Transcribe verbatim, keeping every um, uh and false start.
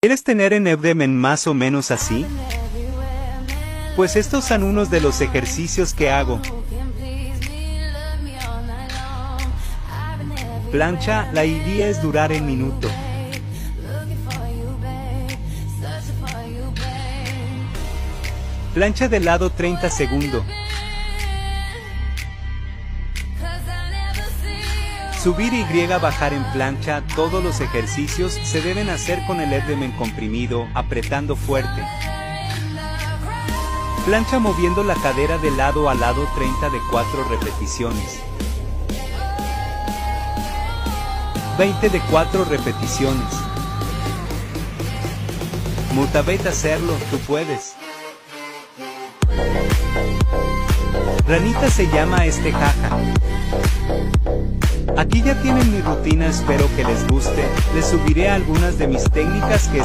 ¿Quieres tener en abdomen más o menos así? Pues estos son unos de los ejercicios que hago. Plancha, la idea es durar el minuto. Plancha de lado treinta segundos. Subir y bajar en plancha. Todos los ejercicios se deben hacer con el abdomen comprimido, apretando fuerte. Plancha moviendo la cadera de lado a lado treinta de cuatro repeticiones. veinte de cuatro repeticiones. Motivate a hacerlo, tú puedes. Ranita se llama este jaja. Aquí ya tienen mi rutina, espero que les guste. Les subiré algunas de mis técnicas que